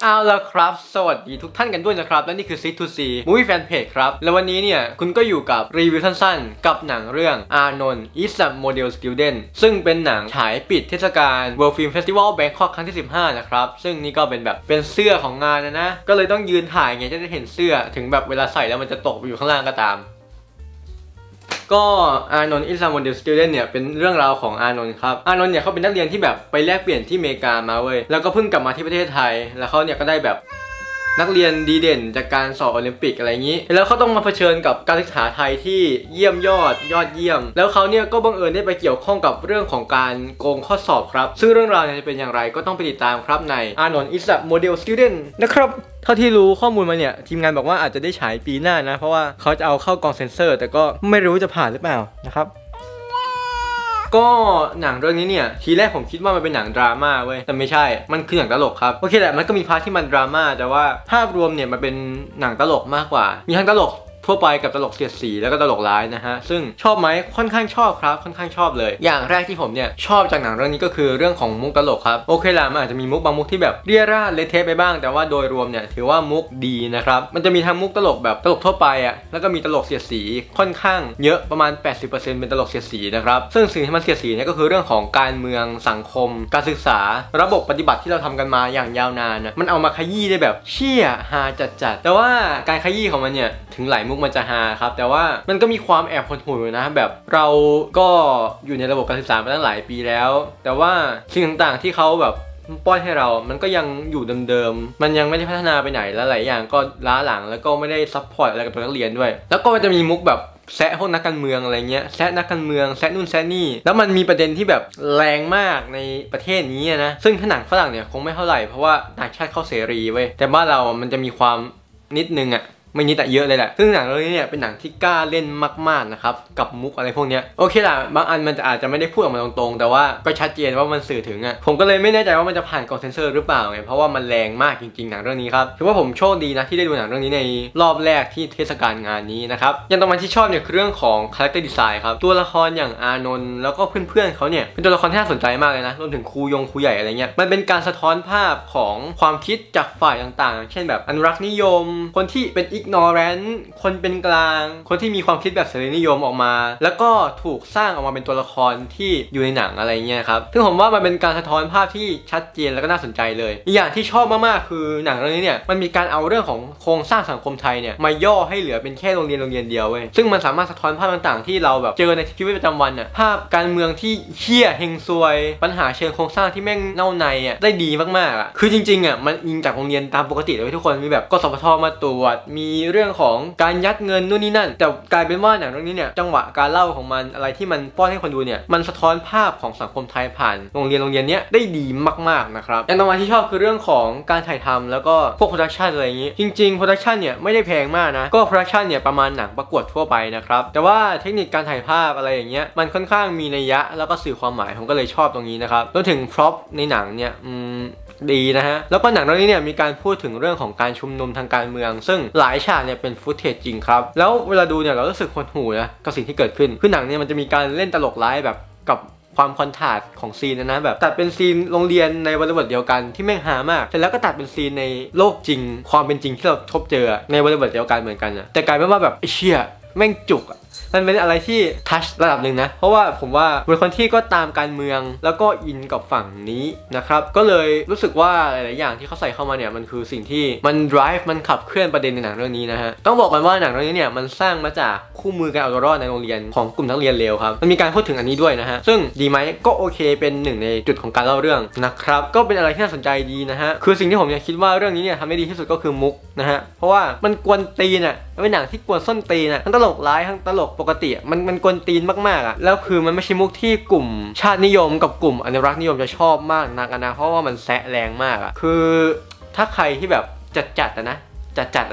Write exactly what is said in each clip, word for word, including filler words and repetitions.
เอาละครับสวัสดีทุกท่านกันด้วยนะครับและนี่คือ ซิก ทู ซี Movie Fan Page ครับและวันนี้เนี่ยคุณก็อยู่กับรีวิวสั้นๆกับหนังเรื่อง Arnold is a Model Student ซึ่งเป็นหนังฉายปิดเทศกาล World Film Festival Bangkok ครั้งที่สิบห้านะครับซึ่งนี่ก็เป็นแบบเป็นเสื้อของงานนะนะก็เลยต้องยืนถ่ายไงจะได้เห็นเสื้อถึงแบบเวลาใส่แล้วมันจะตกไปอยู่ข้างล่างก็ตามก็อานนท์ is a Model Student เนี่ยเป็นเรื่องราวของอานนท์ครับอานนท์เนี่ยเขาเป็นนักเรียนที่แบบไปแลกเปลี่ยนที่อเมริกามาเว้ยแล้วก็เพิ่งกลับมาที่ประเทศไทยแล้วเขาเนี่ยก็ได้แบบนักเรียนดีเด่นจากการสอบโอลิมปิกอะไรอย่างนี้แล้วเขาต้องมาเผชิญกับการศึกษาไทยที่เยี่ยมยอดยอดเยี่ยมแล้วเขาเนี่ยก็บังเอิญได้ไปเกี่ยวข้องกับเรื่องของการโกงข้อสอบครับซึ่งเรื่องราวจะเป็นอย่างไรก็ต้องไปติดตามครับใน Arnold is a Model Student นะครับเท่าที่รู้ข้อมูลมาเนี่ยทีมงานบอกว่าอาจจะได้ฉายปีหน้านะเพราะว่าเขาจะเอาเข้ากองเซ็นเซอร์แต่ก็ไม่รู้จะผ่านหรือเปล่านะครับก็หนังเรื่องนี้เนี่ยทีแรกผมคิดว่ามันเป็นหนังดราม่าเว้ยแต่ไม่ใช่มันคือหนังตลกครับโอเคแหละมันก็มีพาร์ทที่มันดราม่าแต่ว่าภาพรวมเนี่ยมันเป็นหนังตลกมากกว่ามีทั้งตลกทั่วไปกับตลกเสียดสีแล้วก็ตลกร้ายนะฮะซึ่งชอบไหมค่อนข้างชอบครับค่อนข้างชอบเลยอย่างแรกที่ผมเนี่ยชอบจากหนังเรื่องนี้ก็คือเรื่องของมุกตลกครับโอเคละมันอาจจะมีมุกบางมุกที่แบบเรี่ยราดเละเทะไปบ้างแต่ว่าโดยรวมเนี่ยถือว่ามุกดีนะครับมันจะมีทั้งมุกตลกแบบตลกทั่วไปอ่ะแล้วก็มีตลกเสียดสีค่อนข้างเยอะประมาณ แปดสิบเปอร์เซ็นต์ เป็นตลกเสียดสีนะครับซึ่งสิ่งที่มันเสียดสีเนี่ยก็คือเรื่องของการเมืองสังคมการศึกษาระบบปฏิบัติที่เราทำกันมาอย่างยาวนานนะมันเอามาขยี้ได้แบบเชี่ยฮาจัดๆแต่ว่าการขยี้ของมันเนี่ยถึงหลายมุกมันจะฮาครับแต่ว่ามันก็มีความแอบหดหู่นะแบบเราก็อยู่ในระบบการศึกษามาตั้งหลายปีแล้วแต่ว่าสิ่งต่างๆที่เขาแบบป้อนให้เรามันก็ยังอยู่เดิมๆมันยังไม่ได้พัฒนาไปไหนแล้วหลายอย่างก็ล้าหลังแล้วก็ไม่ได้ซัพพอร์ตอะไรกับตัวนักเรียนด้วยแล้วก็มันจะมีมุกแบบแซะพวกนักการเมืองอะไรเงี้ยแซะนักการเมืองแซะนู่นแซะนี่แล้วมันมีประเด็นที่แบบแรงมากในประเทศนี้นะซึ่งถ้าหนังฝรั่งเนี่ยคงไม่เท่าไหร่เพราะว่าต่างชาติเข้าเสรีเว้ยแต่บ้านเรามันจะมีความนิดนึงอะไม่นิดแต่เยอะเลยแหละซึ่งหนังเรื่องนี้เนี่ยเป็นหนังที่กล้าเล่นมากๆนะครับกับมุกอะไรพวกนี้โอเคล่ะบางอันมันจะอาจจะไม่ได้พูดออกมาตรงๆแต่ว่าก็ชัดเจนว่ามันสื่อถึงอ่ะผมก็เลยไม่แน่ใจว่ามันจะผ่านกองเซนเซอร์หรือเปล่าไงเพราะว่ามันแรงมากจริงๆหนังเรื่องนี้ครับถือว่าผมโชคดีนะที่ได้ดูหนังเรื่องนี้ในรอบแรกที่เทศกาลงานนี้นะครับอย่างต่อมาที่ชอบเนี่ยคือเรื่องของคาแรคเตอร์ดีไซน์ครับตัวละครอย่างอานนท์แล้วก็เพื่อนๆเขาเนี่ยเป็นตัวละครที่น่าสนใจมากเลยนะรวมถึงครูยงครูใหญ่อะไรเงี้ยมันเป็นการสะท้อนภาพของความคิดจากฝ่ายต่างๆเช่นแบบอนุรักษ์นิยมคนที่เป็น ignorantคนเป็นกลางคนที่มีความคิดแบบเสรีนิยมออกมาแล้วก็ถูกสร้างออกมาเป็นตัวละครที่อยู่ในหนังอะไรเงี้ยครับซึ่งผมว่ามันเป็นการสะท้อนภาพที่ชัดเจนแล้วก็น่าสนใจเลยอีกอย่างที่ชอบมากๆคือหนังเรื่องนี้เนี่ยมันมีการเอาเรื่องของโครงสร้างสังคมไทยเนี่ยมาย่อให้เหลือเป็นแค่โรงเรียนโรงเรียนเดียวเว้ยซึ่งมันสามารถสะท้อนภาพต่างๆที่เราแบบเจอในชีวิตประจำวันน่ะภาพการเมืองที่เหี้ยเฮงซวยปัญหาเชิงโครงสร้างที่แม่งเน่าในอ่ะได้ดีมากๆอ่ะคือจริงๆอ่ะมันอิงจากโรงเรียนตามปกติเลยทุกคนมีแบบกสพทมาตรวจมีเรื่องของการยัดเงินนู่นนี่นั่นแต่กลายเป็นว่าหนังเรื่องนี้เนี่ยจังหวะการเล่าของมันอะไรที่มันป้อนให้คนดูเนี่ยมันสะท้อนภาพของสังคมไทยผ่านโรงเรียนโรงเรียนนี้ได้ดีมากๆนะครับอย่างต่อมาที่ชอบคือเรื่องของการถ่ายทำแล้วก็พวกโปรดักชันอะไรอย่างนี้จริงๆโปรดักชันเนี่ยไม่ได้แพงมากนะก็โปรดักชันเนี่ยประมาณหนังประกวดทั่วไปนะครับแต่ว่าเทคนิคการถ่ายภาพอะไรอย่างเงี้ยมันค่อนข้างมีนัยยะแล้วก็สื่อความหมายผมก็เลยชอบตรงนี้นะครับรวมถึงพร็อพในหนังเนี่ยอืมดีนะฮะแล้วก็หนังเรื่องนี้เนี่ยมีการพูดถึงเรื่องของการชุมนุมทางการเมืองซึ่งหลายฉากเนี่ยเป็นฟุตเทจจริงครับแล้วเวลาดูเนี่ยเรารู้สึกหดหู่นะกับสิ่งที่เกิดขึ้นคือหนังเนี่ยมันจะมีการเล่นตลกร้ายแบบกับความคอนทราสต์ของซีนนะนะแบบตัดเป็นซีนโรงเรียนในบริบทเดียวกันที่แม่งฮามากเสร็จแล้วก็ตัดเป็นซีนในโลกจริงความเป็นจริงที่เราพบเจอในบริบทเดียวกันเหมือนกันนะแต่กลายเป็นว่าแบบไอ้เชี่ยแม่งจุกอะมันเป็นอะไรที่ทัชระดับหนึ่งนะเพราะว่าผมว่าเป็นคนที่ก็ตามการเมืองแล้วก็อินกับฝั่งนี้นะครับก็เลยรู้สึกว่าหลายๆอย่างที่เขาใส่เข้ามาเนี่ยมันคือสิ่งที่มัน drive มันขับเคลื่อนประเด็นในหนังเรื่องนี้นะฮะต้องบอกกันว่าหนังเรื่องนี้เนี่ยมันสร้างมาจากคู่มือการเอาตัวรอดในโรงเรียนของกลุ่มนักเรียนเลวครับมันมีการพูดถึงอันนี้ด้วยนะฮะซึ่งดีไหมก็โอเคเป็นหนึ่งในจุดของการเล่าเรื่องนะครับก็เป็นอะไรที่น่าสนใจดีนะฮะคือสิ่งที่ผมเนี่ยคิดว่าเรื่องนี้เนี่ยทำได้ดีที่สุดก็คือมุกนะฮะเพราะว่ามันกวนตีนอ่ะเป็นหนังที่กวนส้นตีนอ่ะทั้งตลกร้ายทั้งตลกปกติมันมันกวนตีนมากๆอ่ะแล้วคือมันไม่ใช่มุกที่กลุ่มชาตินิยมกับกลุ่มอนุรักษ์นิยมจะชอบมากนักนะเพราะว่ามันแซะแรงมากอ่ะคือถ้าใครที่แบบจัดจัดนะจัดจัดอ่ะ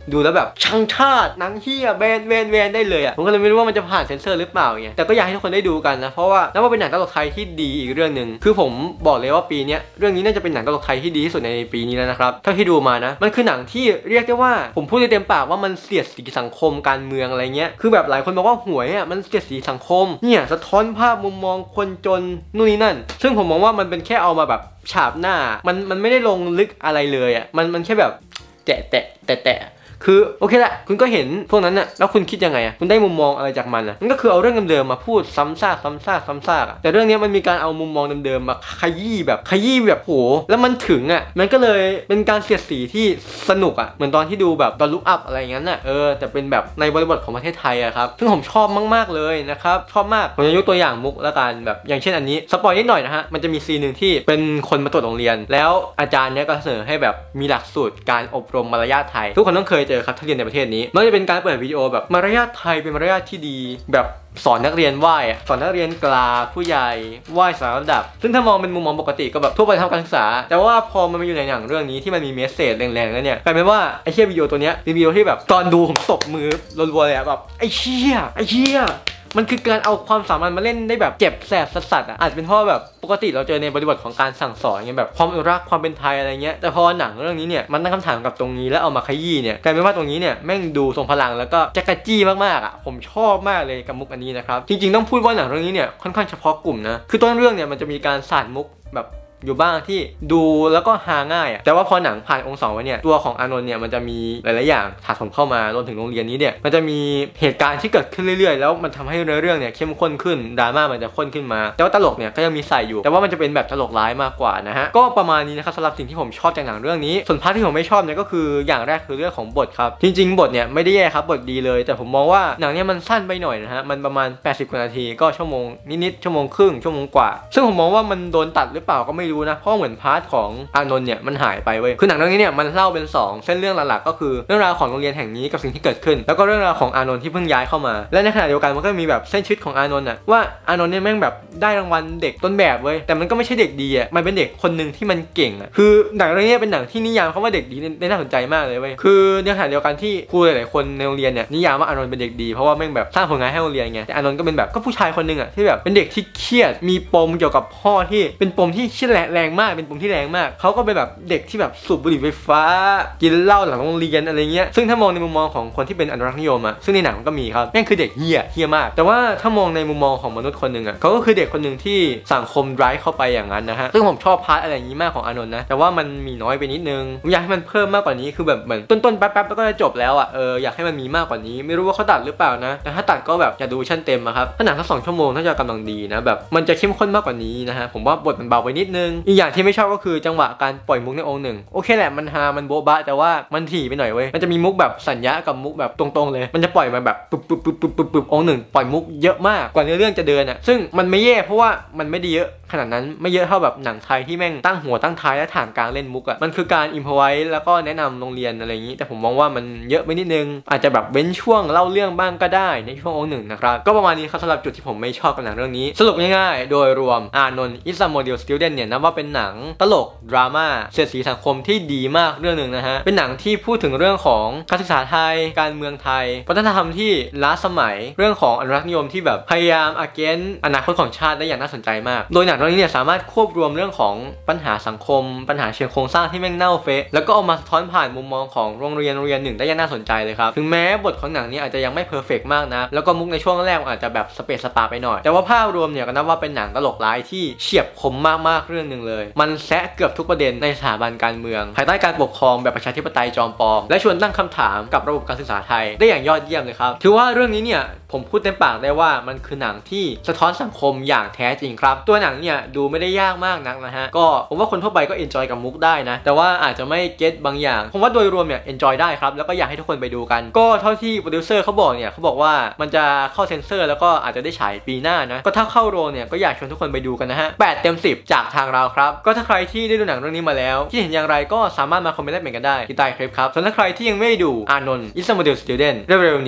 ดูแล้วแบบช่างชาติหนังเฮียแบนแบนแบนได้เลยอ่ะผมก็เลยไม่รู้ว่ามันจะผ่านเซนเซอร์หรือเปล่าไงแต่ก็อยากให้ทุกคนได้ดูกันนะเพราะว่านับว่าเป็นหนังตลกไทยที่ดีอีกเรื่องหนึ่งคือผมบอกเลยว่าปีนี้เรื่องนี้น่าจะเป็นหนังตลกไทยที่ดีที่สุดในปีนี้แล้วนะครับเท่าที่ดูมานะมันคือหนังที่เรียกได้ว่าผมพูดได้เต็มปากว่ามันเสียดสีสังคมการเมืองอะไรเงี้ยคือแบบหลายคนบอกว่าหวยอ่ะมันเสียดสีสังคมเนี่ยสะท้อนภาพมุมมองคนจนนู่นนี่นั่นซึ่งผมมองว่ามันเป็นแค่เอามาแบบฉาบหน้ามันมันไม่ได้ลงลึกอะไรเลยอ่ะมันมันแค่แบบแตะแตะแตะแตะคือโอเคแหละคุณก็เห็นพวกนั้นน่ะแล้วคุณคิดยังไงอ่ะคุณได้มุมมองอะไรจากมันอ่ะมันก็คือเอาเรื่องเดิมๆมาพูดซ้ำซากซ้ำซากซ้ำซากอ่ะแต่เรื่องนี้มันมีการเอามุมมองเดิมๆมาขยี้แบบขยี้แบบโหแล้วมันถึงอ่ะมันก็เลยเป็นการเสียดสีที่สนุกอ่ะเหมือนตอนที่ดูแบบตอนลุกอัพอะไรอย่างนั้นน่ะเออแต่เป็นแบบในบริบทของประเทศไทยอ่ะครับซึ่งผมชอบมากๆเลยนะครับชอบมากผมจะยกตัวอย่างมุกละกันแบบอย่างเช่นอันนี้สปอยนิดหน่อยนะฮะมันจะมีซีนหนึ่งที่เป็นคนมาตรวจโรงเรียนแล้วอาจารย์เนี้ยก็เสนอให้แบบมีหลักสูตรการอบรมมารยาทไทยทุกคนต้องเคยเจอครับถ้าเรียนในประเทศนี้มันจะเป็นการเปิดวิดีโอแบบมารยาทไทยเป็นมารยาทที่ดีแบบสอนนักเรียนไหว้สอนนักเรียนกลาผู้ใหญ่ไหว้สารระดับซึ่งถ้ามองเป็นมุมมองปกติก็แบบทั่วไปทางการศึกษาแต่ว่าพอมันมาอยู่ในหนังเรื่องนี้ที่มันมีเมสเซจแรงๆแล้วเนี่ยกลายเป็นว่าไอ้เชี่ยวิดีโอตัวเนี้ยเป็นวิดีโอที่แบบตอนดูผมตบมือรัวๆเลยอะแบบไอ้เชี่ยไอ้เชี่ยมันคือการเอาความสามารถมาเล่นได้แบบเจ็บแสบสัสๆอ่ะอาจจะเป็นเพราะแบบปกติเราเจอในบริบทของการสั่งสอนไงแบบความรักความเป็นไทยอะไรเงี้ยแต่พอหนังเรื่องนี้เนี่ยมันตั้งคำถามกับตรงนี้แล้วเอามาขยี้เนี่ยกลายเป็นว่าตรงนี้เนี่ยแม่งดูทรงพลังแล้วก็จักรจี้มากๆอ่ะผมชอบมากเลยกับมุกอันนี้นะครับจริงๆต้องพูดว่าหนังเรื่องนี้เนี่ยค่อนข้างเฉพาะกลุ่มนะคือต้นเรื่องเนี่ยมันจะมีการสาดมุกแบบอยู่บ้างที่ดูแล้วก็ฮาง่ายอ่ะแต่ว่าพอหนังผ่านองค์สองไว้เนี่ยตัวของอานนท์เนี่ยมันจะมีหลายๆอย่างถาโถมเข้ามารวมถึงโรงเรียนนี้เนี่ยมันจะมีเหตุการณ์ที่เกิดขึ้นเรื่อยๆแล้วมันทำให้เรื่องเนี่ยเข้มข้นขึ้นดราม่ามันจะข้นขึ้นมาแต่ว่าตลกเนี่ยก็ยังมีใส่อยู่แต่ว่ามันจะเป็นแบบตลกร้ายมากกว่านะฮะก็ประมาณนี้นะครับสำหรับสิ่งที่ผมชอบจากหนังเรื่องนี้ส่วนพาร์ทที่ผมไม่ชอบเนี่ยก็คืออย่างแรกคือเรื่องของบทครับจริงๆบทเนี่ยไม่ได้แย่ครับบทดีเลยแต่ผมมองว่าหนังเนี่ยมันสั้นไปหน่อยนะฮะมันประมาณแปดสิบกว่านาทีก็ชั่วโมงนิดๆชั่วโมงครึ่งชั่วโมงกว่าซึ่งผมมองว่ามันโดนตัดหรือเปล่าก็ไม่รู้นะเพราะเหมือนพาร์ทของอานนท์เนี่ยมันหายไปเว้ยคือหนังเรื่องนี้เนี่ยมันเล่าเป็นสองเส้นเรื่องหลักๆก็คือเรื่องราวของโรงเรียนแห่งนี้กับสิ่งที่เกิดขึ้นแล้วก็เรื่องราวของอานนท์ที่เพิ่งย้ายเข้ามาและในขณะเดียวกันมันก็มีแบบเส้นชีวิตของอานนท์น่ะว่าอานนท์เนี่ยแม่งแบบได้รางวัลเด็กต้นแบบเว้ยแต่มันก็ไม่ใช่เด็กดีอ่ะมันเป็นเด็กคนหนึ่งที่มันเก่งอ่ะคือหนังเรื่องนี้เป็นหนังที่นิยามคำว่าเด็กดีได้น่าสนใจมากเลยเว้ยคือในขณะเดียวกันที่ครูหลายๆคนในโรงเรียนเนี่ยนิยามว่าอานนท์เป็นเด็กดีเพราะว่าแม่งแบบสร้างผลงานให้โรงเรียนไงแต่อานนท์ก็เป็นแบบก็ผู้ชายคนนึงอ่ะที่แบบเป็นเด็กที่เครียดมีปมเกี่ยวกับพ่อที่เป็นปมที่เครียดแรงมากเป็นปมที่แรงมากเขาก็เป็นแบบเด็กที่แบบสูบบุหรี่ไฟฟ้ากินเหล้าหลังโรงเรียนอะไรเงี้ยซึ่งถ้ามองในมุมมองของคนที่เป็นอนุรักษ์นิยมอ่ะซึ่งในหนังมันก็มีครับแม่งคือเด็กเหี้ยเหี้ยมากแต่ว่าถ้ามองในมุมมองของมนุษย์คนหนึ่งอ่ะเขาก็คือเด็กคนหนึ่งที่สังคมไร้เข้าไปอย่างนั้นนะฮะซึ่งผมชอบพาร์ทอะไรอย่างนี้มากของอานนท์นะแต่ว่ามันมีน้อยไปนิดนึงผมอยากให้มันเพิ่มมากกว่านี้คือแบบเหมือนต้นๆแป๊บๆแล้วก็จะจบแล้วอ่ะเอออยากให้มันมีมากกว่านี้ไม่รู้ว่าเขาตัดหรือเปล่านะแต่ถ้าตัดก็แบบอย่าดูชั่นเต็มอะครับถ้าหนังสักสองชั่วโมงน่าจะกำลังดีนะแบบมันจะเข้มข้นมากกว่านี้นะฮะผมว่าบทมันเบาไปนิดนึงอีกอย่างที่ไม่ชอบก็คือจังหวะการปล่อยมุกในองค์หนึ่งโอเคแหละมันฮามันโบ๊ะบะแต่ว่ามันถี่ไปหน่อยเว้ยมันจะมีมุกแบบสัญญากับมุกแบบตรงๆเลยมันจะปล่อยมาแบบปึ๊บปึ๊บปึ๊บปึ๊บปึ๊บปึ๊บองค์หนึ่งปล่อยมุกเยอะมากกว่าเนื้อเรื่องจะเดินอ่ะซึ่งมันไม่แย่เพราะว่ามันไม่ได้เยอะขนาดนั้นไม่เยอะเท่าแบบหนังไทยที่แม่งตั้งหัวตั้งท้ายและฐานกลางเล่นมุกอ่ะมันคือการอิมพอไว้แล้วก็แนะนำโรงเรียนอะไรอย่างนี้แต่ผมมองว่ามันเยอะไปนิดนึงอาจจะแบบเว้นช่วงเล่าเรื่องบ้างก็ได้ในช่วงองค์หนึ่งนะครับก็ประมาณนี้ครับสำหรับจุดที่ผมไม่ชอบกับหนังเรื่องนี้สรุปง่ายๆโดยรวมอานนท์ is a model student เนี่ยนับว่าเป็นหนังตลกดราม่าเสียดสีสังคมที่ดีมากเรื่องหนึ่งนะฮะเป็นหนังที่พูดถึงเรื่องของการศึกษาไทยการเมืองไทยวัฒนธรรมที่ล้าสมัยเรื่องของอนุรักษ์นิยมที่แบบพยายาม against อนาคตของชาติได้อย่างน่าสนใจมากโดยหนังเรื่องนี้เนี่ยสามารถควบรวมเรื่องของปัญหาสังคมปัญหาเชิงโครงสร้างที่แม่งเน่าเฟะแล้วก็เอามาสะท้อนผ่านมุมมองของโรงเรียนโรงเรียนหนึ่งได้อย่างน่าสนใจเลยครับถึงแม้บทของหนังนี้อาจจะยังไม่เพอร์เฟกต์มากนะแล้วก็มุกในช่วงแรกอาจจะแบบสเปซสปาไปหน่อยแต่ว่าภาพรวมเนี่ยก็นับว่าเป็นหนังตลกร้ายที่เฉียบคมมากๆเรื่องหนึ่งเลยมันแซะเกือบทุกประเด็นในสถาบันการเมืองภายใต้การปกครองแบบประชาธิปไตยจอมปลอมและชวนตั้งคำถามกับระบบการศึกษาไทยได้อย่างยอดเยี่ยมเลยครับถือว่าเรื่องนี้เนี่ยผมพูดเต็มปากได้ว่ามันคือหนังที่สะท้อนสังคมอย่างแท้จริงครับตัวหนังเนี่ยดูไม่ได้ยากมากนักนะฮะก็ผมว่าคนทั่วไปก็เอนจอยกับมุกได้นะแต่ว่าอาจจะไม่เก็ตบางอย่างผมว่าโดยรวมเนี่ยเอนจอยได้ครับแล้วก็อยากให้ทุกคนไปดูกันก็เท่าที่โปรดิวเซอร์เขาบอกเนี่ยเขาบอกว่ามันจะเข้าเซ็นเซอร์แล้วก็อาจจะได้ฉายปีหน้านะก็ถ้าเข้าโรงเนี่ยก็อยากชวนทุกคนไปดูกันนะฮะแปดเต็มสิบจากทางเราครับก็ถ้าใครที่ได้ดูหนังเรื่องนี้มาแล้วคิดเห็นอย่างไรก็สามารถมาคอมเมนต์ได้เหมือนกันได้ที่ใต้คลิปครับส่วนถ้าใครที่ยังไม่ได้ดูอานนท์ is a model student เร็วๆนี้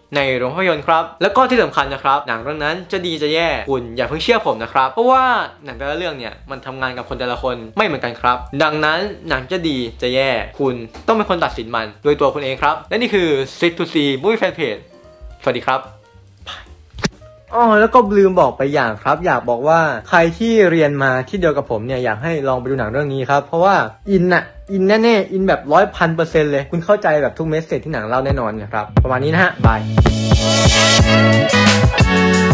ในโรงภาพยนตร์ครับแล้วก็ที่สำคัญนะครับหนังเรื่องนั้นจะดีจะแย่คุณอย่าเพิ่งเชื่อผมนะครับเพราะว่าหนังแต่ละเรื่องเนี่ยมันทำงานกับคนแต่ละคนไม่เหมือนกันครับดังนั้นหนังจะดีจะแย่คุณต้องเป็นคนตัดสินมันโดยตัวคุณเองครับและนี่คือ Sit to See Movie Fan Page สวัสดีครับอ๋อแล้วก็ลืมบอกไปอย่างครับอยากบอกว่าใครที่เรียนมาที่เดียวกับผมเนี่ยอยากให้ลองไปดูหนังเรื่องนี้ครับเพราะว่าอินอะอินแน่ๆอินแบบร้อยพันเปอร์เซ็นต์เลยคุณเข้าใจแบบทุกเมสเสจที่หนังเล่าแน่นอนนะครับประมาณนี้นะฮะบาย